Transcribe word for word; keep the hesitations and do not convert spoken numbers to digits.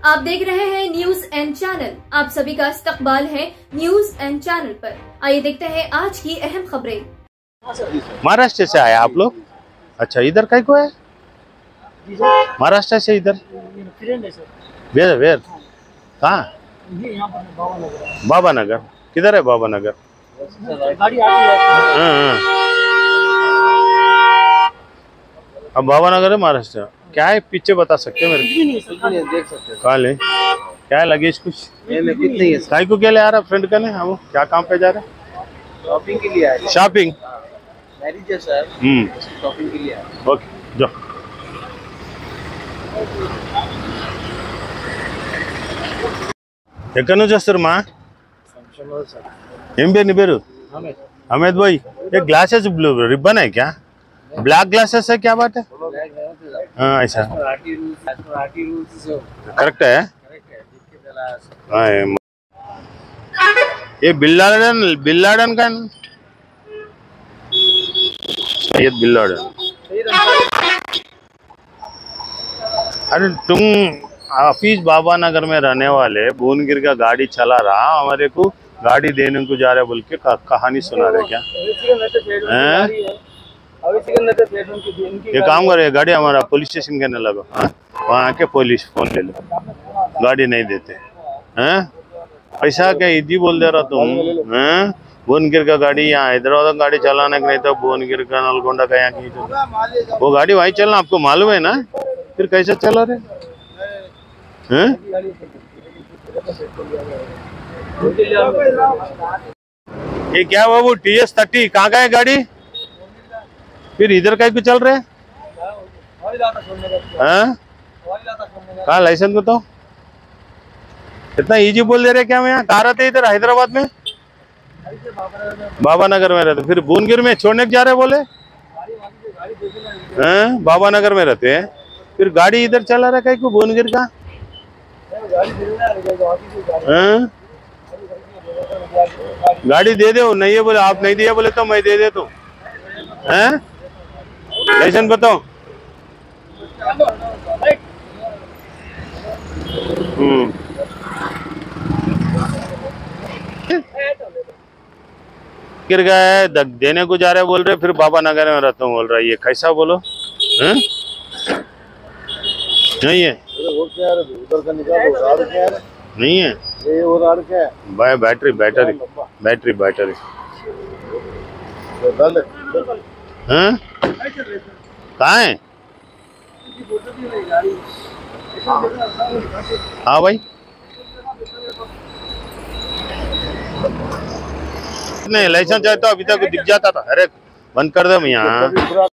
आप देख रहे हैं न्यूज एंड चैनल। आप सभी का इस्तकबाल है न्यूज एंड चैनल पर। आइए देखते हैं आज की अहम खबरें। महाराष्ट्र से आए आप लोग? अच्छा, इधर कहीं को है? महाराष्ट्र से इधर वेर वेर कहाँ? बाबा नगर। किधर है बाबा नगर? हाँ, अब बाबा नगर है महाराष्ट्र। क्या है पीछे बता सकते हैं मेरे को? देख सकते हैं। कहाँ ले क्या है लगेज कुछ? में कुछ नहीं है। काय को क्या ले आ रहा फ्रेंड का? हम क्या काम पे जा रहे हैं? शॉपिंग के लिए आए। शॉपिंग मैरिज है सर। हम्म शॉपिंग के लिए आए। ओके जो ఎక్కడి నుంచి వస్తారు మా? ఏం పేరు నీ పేరు? अमित भाई, ये ग्लासेस ब्लू रिबन है क्या? ब्लैक ग्लासेस है क्या बात है? हाँ ऐसा करेक्ट है। हाँ ये बिन लादेन बिन लादेन का सैयद बिन लादेन। अरे तुम हाफिज बाबा नगर में रहने वाले भुवनगिर का गाड़ी चला रहा, हमारे को गाड़ी देने को जा रहे बोल के कहानी सुना रहे क्या? ये काम करे गाड़ी हमारा पुलिस स्टेशन के न लगो, वहाँ आके पुलिस फोन ले लो, गाड़ी नहीं देते हैं। ऐसा क्या इधी बोल दे रहा तुम? हैं भुवनगिर का गाड़ी यहाँ हैदराबाद गाड़ी चलाने का नहीं तो भुवनगिर का नलगोंडा का यहाँ की तो वो गाड़ी वहीं चलना आपको मालूम है ना? फिर कैसे चला रहे हैं? ये क्या बाबू टी एस थर्टी कहाँ का है गाड़ी? फिर इधर का क्यों चल रहे हैं? कहाँ लाइसेंस बताओ? इतना इजी बोल दे रहे क्या? मैं यहाँ कहाँ रहते इधर हैदराबाद में? बाबा नगर में रहते, फिर भुवनगिर में छोड़ने के जा रहे बोले? हैं बाबा नगर में रहते हैं, फिर गाड़ी इधर चला रहा है क्यों भुवनगिर का? हैं गाड़ी दे दो, नहीं है बोले आप नहीं दिया बोले तो मैं दे दे तो हैं? लाइसेंस बताओ। हम्म गिर गए देने को जा रहे बोल रहे, फिर बाबा नगर में रहता हूँ बोल रहा है। ये कैसा बोलो हैं? नहीं है उधर का निकालो, नहीं है ये वो राड क्या है? भाई बैटरी बैटरी बैटरी बैटरी हैं कहाँ है? हाँ भाई नहीं लाइसेंस चाहे तो अभी तक दिख जाता था। अरे बंद कर दो यहाँ।